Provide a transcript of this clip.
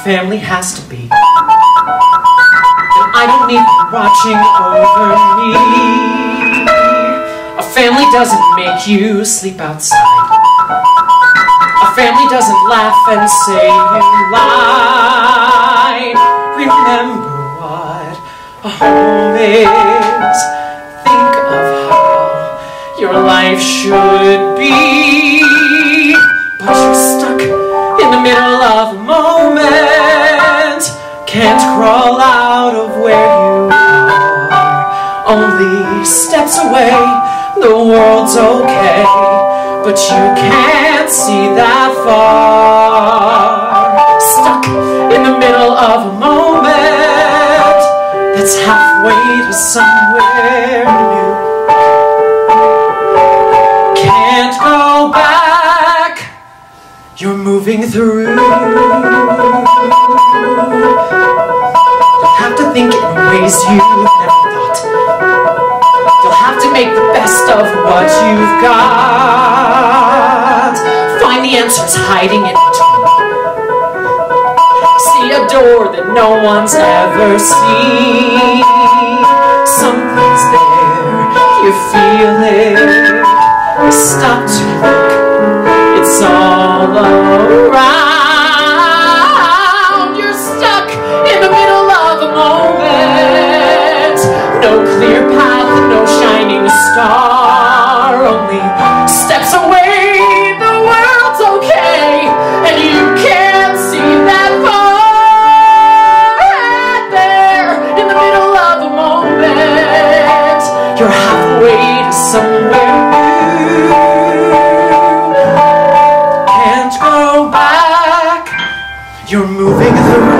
family has to be. And I don't need you watching over me. A family doesn't make you sleep outside. A family doesn't laugh and say you lied. Remember what a home is. Think of how your life should be. But you're stuck in the middle of a moment. Can't crawl out of where you are. Only steps away, the world's okay, but you can't see that far. Stuck in the middle of a moment that's halfway to somewhere new. Can't go back, you're moving through. You'll have to think in ways you've never thought. You'll have to make the best of what you've got. Find the answers hiding in between. See a door that no one's ever seen. Something's there, you feel it. Stop to look, it's all around. You're stuck in the middle of a moment. No clear path, no shining star. Only steps away, the world's okay, and you can't see that far. There, in the middle of a moment, you're halfway to somewhere new. Can't go back, you're moving through.